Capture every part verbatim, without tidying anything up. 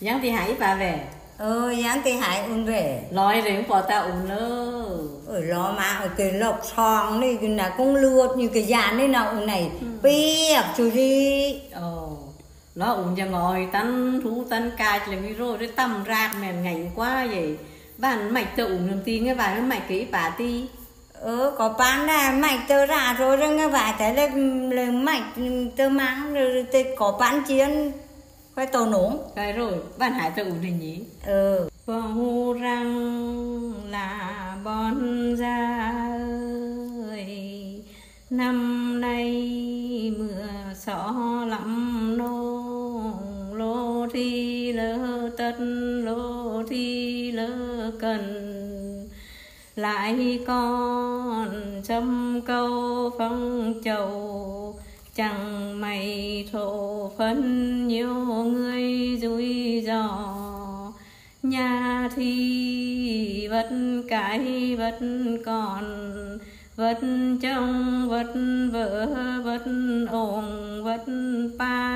Giang thì hãy bà về. Ờ, giang thì hãy ôn về. Nói đến bỏ ta ôn lơ. Ở lo mà ở cái lọc song này cái là cũng lượt như cái dàn đấy nào này. Biết chú đi. Ồ. Nó ôn cho ngồi tăn thú tăn cài là cái rồi đấy tầm rạc mềm ngành quá vậy. Bạn mạch tự ôn đường tin cái bà nó mạch kỹ bà ti. Ờ, có bán là mạch tơ ra rồi đó nghe bà thấy là, là mạch tơ mang rồi có bán chiến khoai tàu núng. Cái rồi, bạn hãy tự ôn hình nhỉ? Ừ. Vô răng là bon ra ơi, năm nay mưa xó lắm nông, lô thi lơ tất lô thi lơ cần. Lại còn châm câu phong chầu, chẳng mày thổ phân nhiều người rủi ro. Nhà thì vật cái vật còn, vật chồng vật vợ vật ổn vật pa.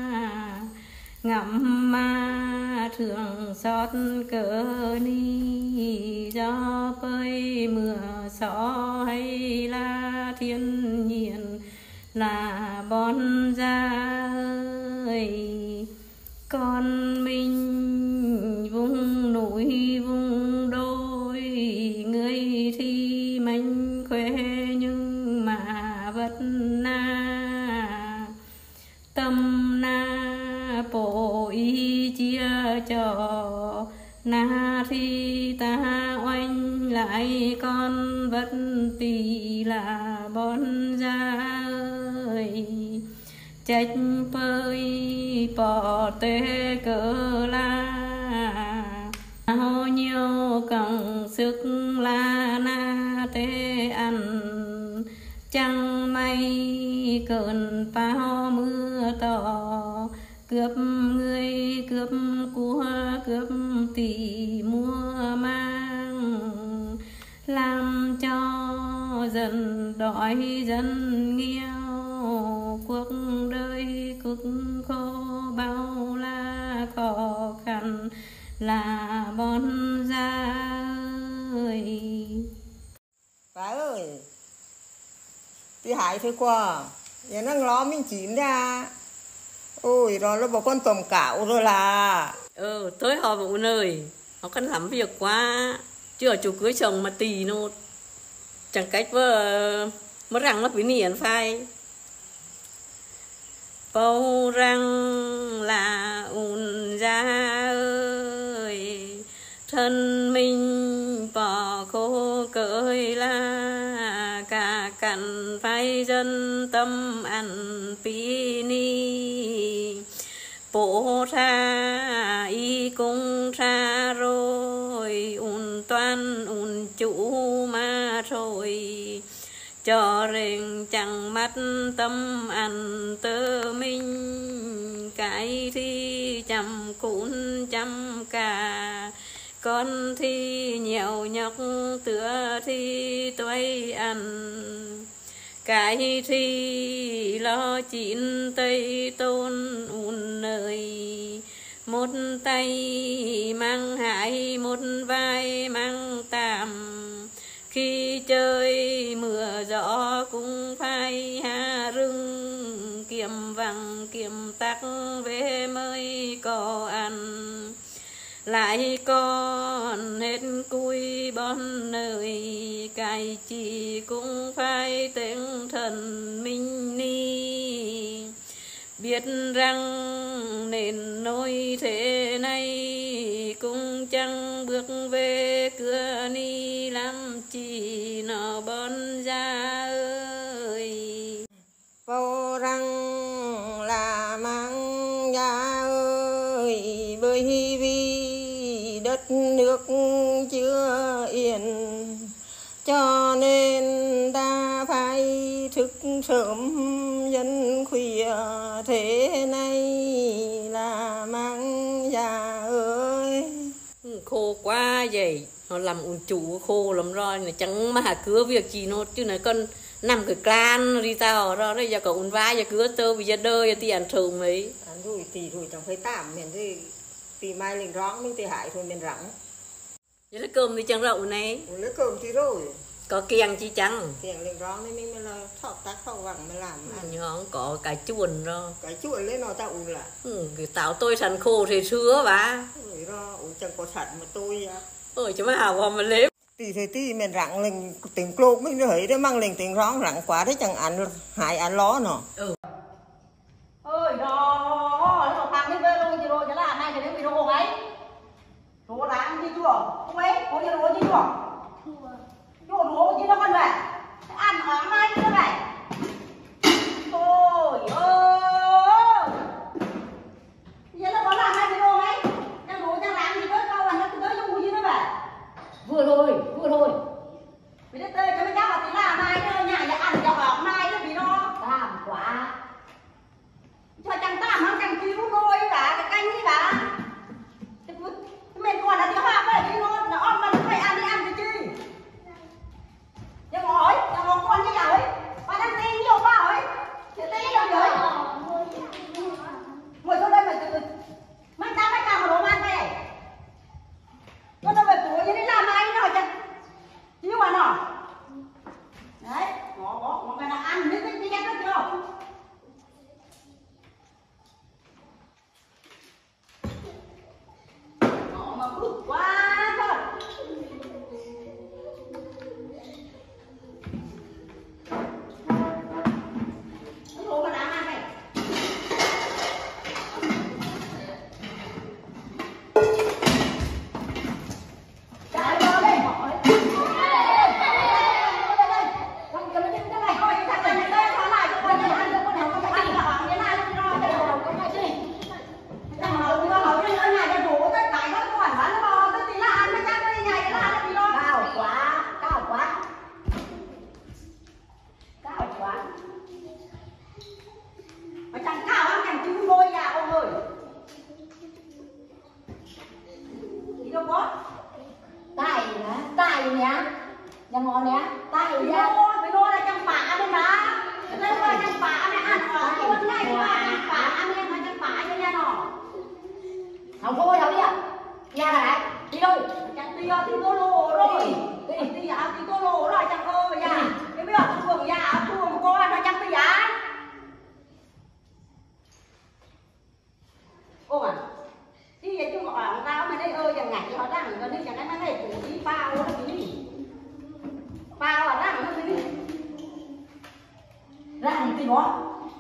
Ngắm ma thường xót cỡ ni, do bơi mưa gió hay là thiên nhiên là bon ra ơi. Con mình vùng núi vùng đồi, người thì manh khỏe nhưng mà vật na. Tâm na bổ ý chia cho, na thì ta oanh lại con vật tỳ là bon ra ơi. Trách bơi bỏ tê cỡ la, hô nhiều cộng sức là na tê ăn. Chẳng may cơn bão mưa to, cướp người cướp của cướp tỷ mua mang. Làm cho dân đói dân nghèo, cuộc đời cực khổ bao la khó khăn là bon ra ơi. Bà ơi, thì hại thôi qua, giờ nó lo mình chín ra. Ôi, rồi nó bảo con tầm cạo rồi là. Ừ, tối họ vụ nơi họ cần lắm việc quá. Chứ ở chỗ cưới chồng mà tì nó chẳng cách vợ mất răng mất bí niên phai. Bầu răng là ùn ra ơi, thân mình bỏ khô cởi là cả cặn phai dân tâm ăn bí ni. Bộ ra y cung ra rồi, ùn toan ùn chủ mà rồi. Cho rình chẳng mắt tâm ăn tơ mình, cái thì chăm cún chăm cả. Con thì nhiều nhọc tựa thì tôi ăn, cái thì lo chín tây tôn ùn nơi. Một tay mang hai một vai mang tạm, khi chơi mưa gió cũng phải hạ rừng. Kiếm vàng kiếm tắc về mới có ăn, lại còn hết cùi bon nơi. Cái chỉ cũng phải tinh thần mình ni, biết rằng nên nỗi thế này cũng chẳng bước về cửa ni. Làm chi nó bon ra ơi. Vô răng là mang ra ơi, bởi vì đất nước chưa yên, cho nên ta phải thức sớm dân khuya thế này là mang già ơi. Khô quá vậy, nó làm ủn chủ khô lắm rồi, nó chẳng mà cứa việc gì nó chứ nó con nằm cái clan đi tao rồi đây giờ có ủn vai giờ cứa tơ bây giờ đời thì ăn thường mấy. Ăn rồi thì rồi chẳng phải tạm miền gì Tì mai lên rõng mình thì hại thôi mình rõng. Vậy là cơm thì chẳng rậu này. Ủa lấy cơm thì rồi. Có kiêng chi chăng? Kiêng lên rõng nên mình mới là thọc tắc thọc vẳng mới làm ăn. Nhưng không có cái chuồn rồi. Cái chuồn lên nó ta ủ là. Ừ, cái táo tôi sẵn khô thì xưa bà. Ủa đó, ủa chẳng có sẵn mà tôi à. Ôi chứ mà hào vào mà lấy. Tì thì tì mình rặng lên tiếng clô mình thấy đó mang lên tiếng rõng rặng quá thế chẳng ăn hại ăn ló nó. Ừ. Ơi đó, nó thằng đi về luôn chị rồi, chứ là hai cái đấy bị đồ ấy. Đồ đáng gì chưa? Không ấy, có gì đồ gì chưa? Chưa đồ gì đâu con về. Ăn ở mai nữa này. Ôi ơi. Vậy là có làm hai cái đồ ấy. Đang đồ đang làm gì với câu là nó cứ tới dùng gì nữa vậy? Vừa thôi, vừa thôi. Vì đất tê cho mấy cháu là tí làm mai nữa, nhà nhà ăn cho ở mai nữa vì nó làm quá. Cho chẳng tạm không chẳng cứu thôi cả cái canh đi cả mình còn là tiếng hoa với đi nó nó ôm mà phải ăn đi ăn cái chi nhưng mà hỏi nhưng mà con như vậy bà đang tin nhiều quá hỏi thì tin đâu vậy ngồi xuống đây mà từ mang ta phải cầm đồ ăn về con đâu về tuổi như thế làm ai nó chẳng chứ mà nó đấy ngõ ngõ ngõ cái nào ăn biết cái gì hết chưa mà bự quá thôi. Cái đồ mà đáng ăn này. Chạy vô đây. Con cầm cái cái này coi thằng này đây thả lại cho con ăn cho con nào con phải ăn là cái này nó nó cái đầu con phải gì. Thằng nào nó hỏi cái này cái đồ tất cả nó quản bán bò tất tí là ăn mới chắc cái này cái là nó đi cao quá cao quá cao quá mà chẳng cao lắm chẳng chứ ngôi nhà ông ơi đi đâu có tài nhá tài nhá nhà ngon nhá tài nhá với nó là chẳng phá bên đó đây là chẳng phá này ăn ở cái bên này mà chẳng phá ăn em mà chẳng phá cho nhà nó không thôi đâu đi ạ nhà này đi đâu chẳng đi thì tô lô rồi đi đi à thì tô lô rồi chẳng cô mà nhà cái bây giờ phường nhà phường cô nó chẳng đi à ô à đi vậy chứ họ tao mà đây ơi chẳng ngày họ đang ở đây chẳng cái này cũng đi bao nó đi bao ở đang nó đi đang thì đó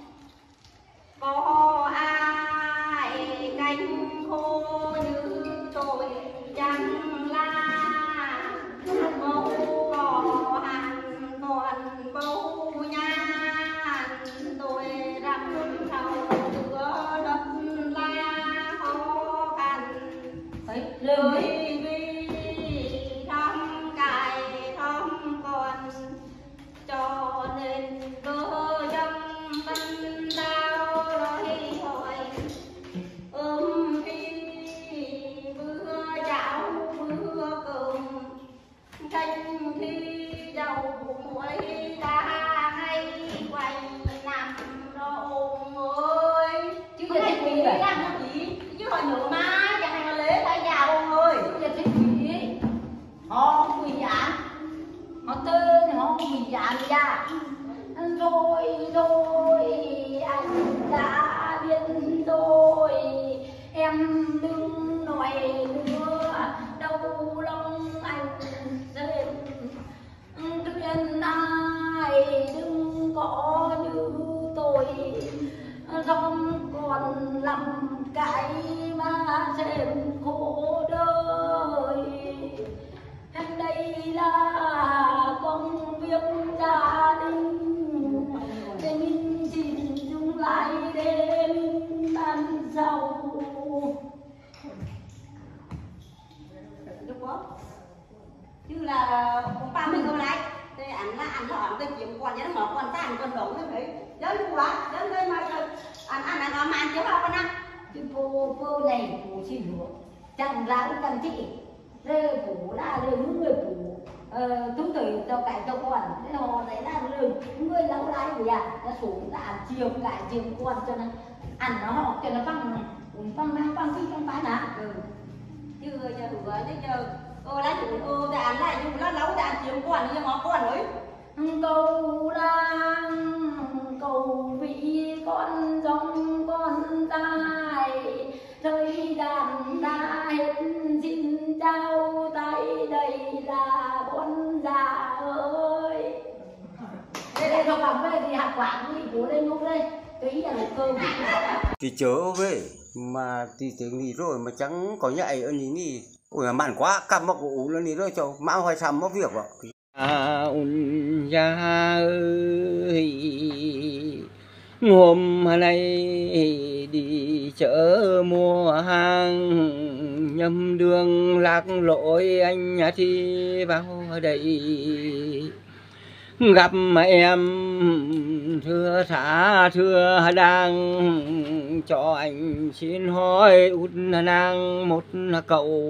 có ai canh khô như tôi chẳng là màu cỏ hàng còn bầu nhan tôi rằm thầu giữa đất la khó khăn lời vì thăm cài thăm còn cho nên cơ dâm tân đau nói hỏi ôm khi bữa cháo bữa cơm canh khi dầu muối đã hay quay nằm đó ôm ơi chứ giờ thích gì vậy đang gì chứ hồi nữa mai chẳng hạn là lễ tại nhà ông ơi chứ giờ thích gì họ quỳ dạ họ tên họ quỳ dạ ra rồi rồi anh đã biết rồi em đừng nói nữa đau lòng anh xem thuyền ai đừng có như tôi không còn làm cái mà xem khổ đời em đây là công việc gia đình để mình xin dùng lại để mình ăn giàu đúng không chứ là cũng ba mươi người này thế anh là anh họ cái chuyện còn nhớ họ còn ta anh còn đủ thế phải đến luôn đó đến đây mà anh anh anh mà anh chịu không anh chứ cô cô này cô chỉ được chẳng ra cũng cần chị rê phủ là rê những người phủ chúng tôi cho cái cho con thế họ đấy là rê người lâu lái của nhà nó xuống là chiều cái chiều con cho nó ăn nó học cho nó văng văng văng văng khi con phải nè đấy giờ ô lá chủ ô đàn lại chủ lá nấu đàn chiếm quản như ngó quản ấy cầu đang cầu vị con giống con tai rơi đàn đã hết xin trao tay đây là con già ơi. Đây đây không làm về thì hạt quả thì bố lên lúc đây tí là cơm thì chớ về mà thì tiếng đi rồi mà chẳng có nhạy ơn ní ôi mà mặn quá cắm mọc ủ lên đi rồi cho mão hoài xăm móc việc vào à un ya ơi hôm nay đi chợ mua hàng nhầm đường lạc lối anh thì vào đây gặp mà em thưa thả thưa đang cho anh xin hỏi út nàng một cậu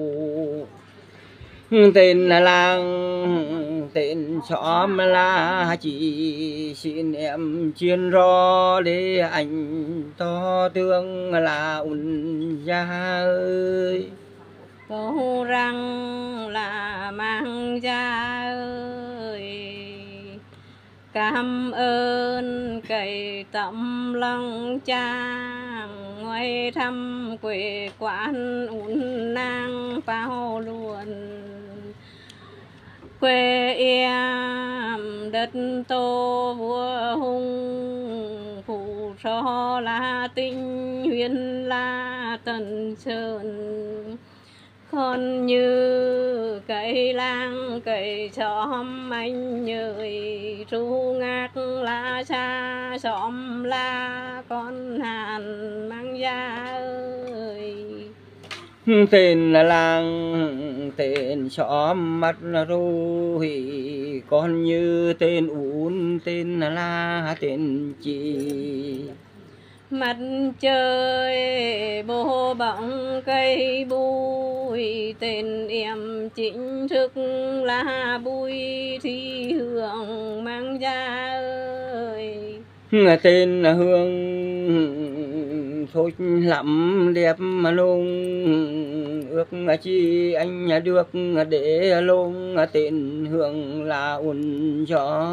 tên là làng tên xóm là chị xin em chuyên rõ để anh to tương là ún gia ơi câu răng là mang gia ơi cảm ơn cậy tấm lòng trang ngoài thăm quê quán ún nang bao luôn quê em đất tô vua hùng phủ so là tinh huyền là tần sơn con như cây lang cây xóm anh nhời ru ngạc lá xa xóm la con hàn mang da ơi tên là làng tên xóm mắt rồi con như tên ún tên là tên chị mặt trời bố bóng cây bụi tên em chính thức là bụi thì hương mang da ơi tên là hương thôi lắm đẹp mà lung ước chi anh được để lung tên hương là ún cho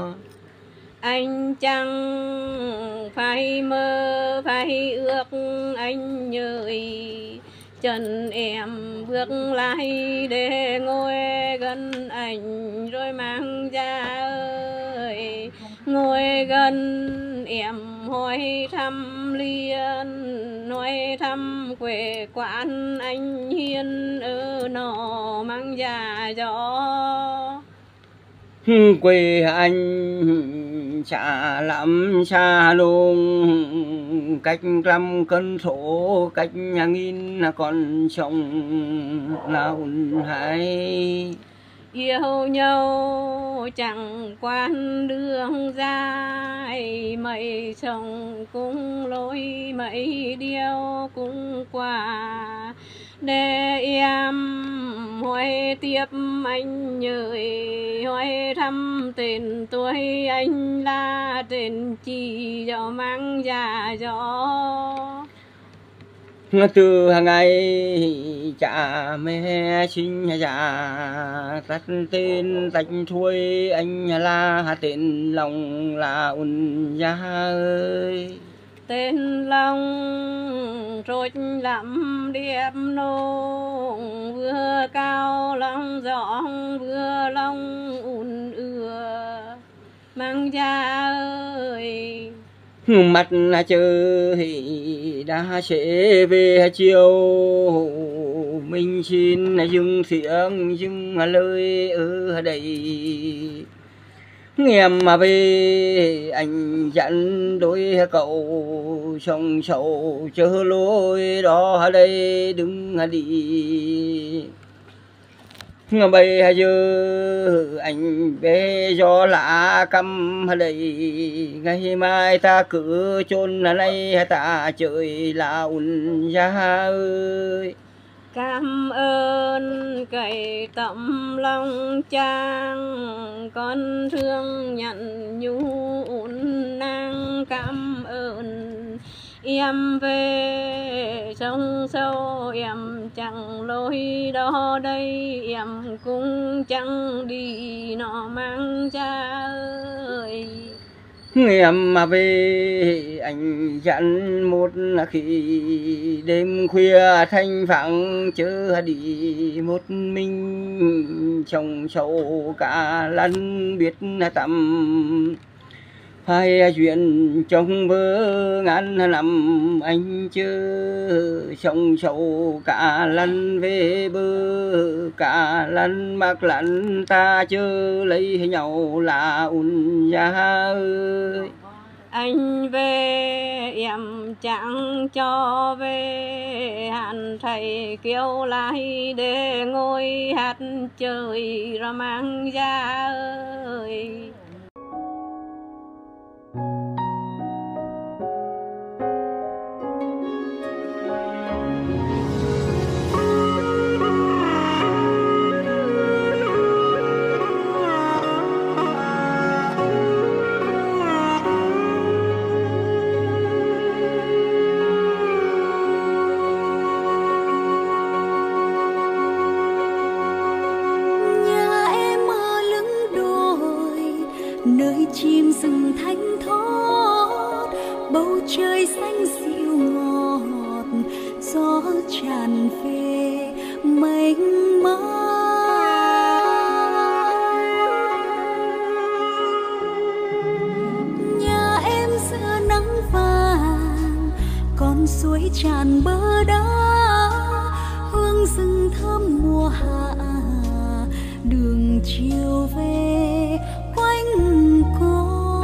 anh chẳng phải mơ phải ước anh nhời chân em bước lại để ngồi gần anh rồi mang ra ơi ngồi gần em hỏi thăm liền hỏi thăm quê quán anh hiền ở nọ mang ra gió quê anh xa lắm xa luôn cách trăm cân số cách nhà nghìn con sông nào hay yêu nhau chẳng quan đường dài mấy chồng cũng lối mấy điều cũng qua để em hỏi tiếp anh nhời hỏi thăm tên tuổi anh là tên chi gió mang già gió từ hàng ngày cha mẹ sinh già tắt tên tách thui anh là tên lòng là ún gia ơi tên lòng trôi lắm đẹp nông vừa cao lòng giọng vừa lòng ún ưa mang gia ơi mặt là trời đã sẽ về chiều mình xin dừng tiếng dừng lời ở đây em mà về anh dặn đôi cậu sông sầu chớ lối đó đây đừng đi bây giờ anh về do lạ căm đây ngày mai ta cứ chôn ở đây ta trời là ún gia ơi cảm ơn cậy tấm lòng trang con thương nhận nhu ún nang cảm ơn em về sông sâu em chẳng lối đó đây, em cũng chẳng đi nó mang cha ơi. Em mà về anh dặn một khi đêm khuya thanh vắng chớ đi một mình, trong sâu cả lần biết tầm phải chuyện trong vỡ ngàn năm, anh chưa trong sâu cả lần về bờ, cả lần mặc lần ta chưa lấy nhau là un gia ơi. Anh về em chẳng cho về, hạn thầy kêu lại để ngồi hát chơi ra mang ra ơi. Nơi chim rừng thanh thoát, bầu trời xanh dịu ngọt, gió tràn về mênh mang. Nhà em giữa nắng vàng, con suối tràn bờ đá, hương rừng thơm mùa hạ, đường chiều về quanh co.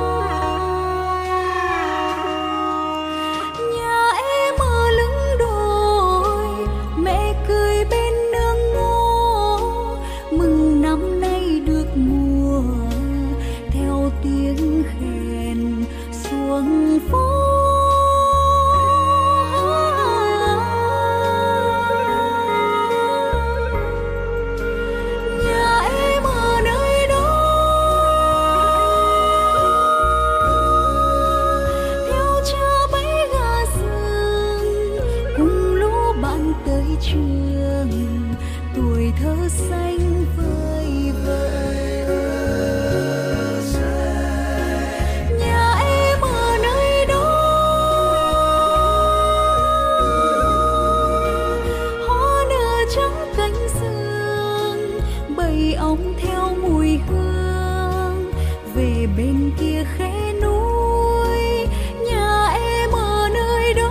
Nhà em ở lưng đồi, mẹ cười bên nương ngô, mừng năm nay được mùa, theo tiếng khen xuống phố. Tuổi thơ xanh vơi vợi, nhà em ở nơi đó, hoa nở trắng cánh rừng, bầy ong theo mùi hương về bên kia khe núi. Nhà em ở nơi đó,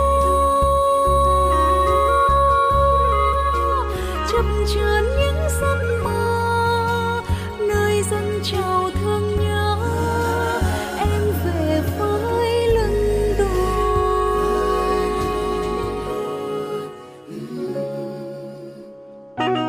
chập chờn những giấc mơ, nơi dân chào thương nhớ, em về với lưng đồi.